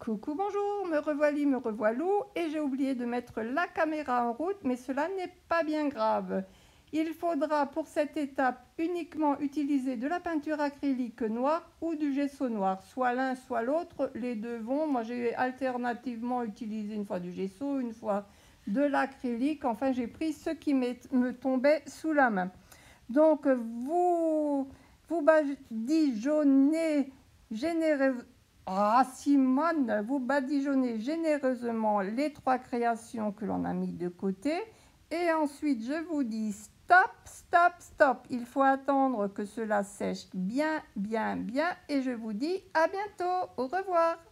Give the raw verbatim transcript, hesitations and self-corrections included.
Coucou, bonjour, me revoilà, me revoilou, et j'ai oublié de mettre la caméra en route, mais cela n'est pas bien grave. Il faudra pour cette étape uniquement utiliser de la peinture acrylique noire ou du gesso noir, soit l'un soit l'autre, les deux vont. Moi j'ai alternativement utilisé une fois du gesso, une fois de l'acrylique, enfin j'ai pris ce qui me tombait sous la main. Donc vous, vous badigeonnez généreusement. Ah Simone, vous badigeonnez généreusement les trois créations que l'on a mis de côté et ensuite je vous dis stop, stop, stop. Il faut attendre que cela sèche bien, bien, bien et je vous dis à bientôt. Au revoir.